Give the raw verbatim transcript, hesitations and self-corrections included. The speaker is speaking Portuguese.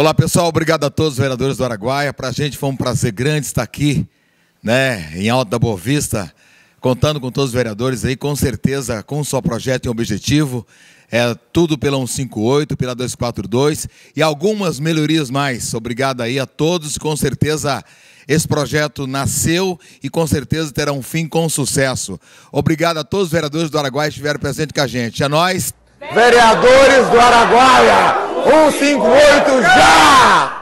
Olá pessoal, obrigado a todos os vereadores do Araguaia. Para a gente foi um prazer grande estar aqui, né, em Alto da Boa Vista, contando com todos os vereadores aí, com certeza, com o seu projeto e objetivo. É tudo pela cento e cinquenta e oito, pela duzentos e quarenta e dois e algumas melhorias mais. Obrigado aí a todos, com certeza esse projeto nasceu e com certeza terá um fim com sucesso. Obrigado a todos os vereadores do Araguaia que estiveram presentes com a gente. É nóis! Vereadores do Araguaia, cento e cinquenta e oito já!